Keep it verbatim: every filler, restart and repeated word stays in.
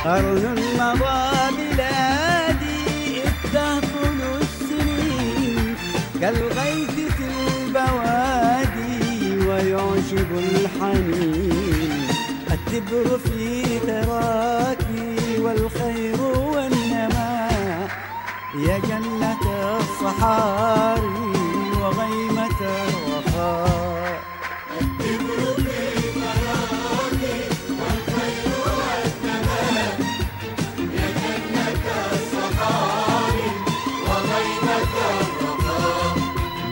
قرن مضى بلادي التهطل السنين كالغيث في البوادي ويعشب الحنين. التبر في تراكي والخير والنماء يا جنة الصحاري وغيمة الوفاء. التبر في تراكي والخير والنماء يا جنة الصحاري وغيمة الوفاء.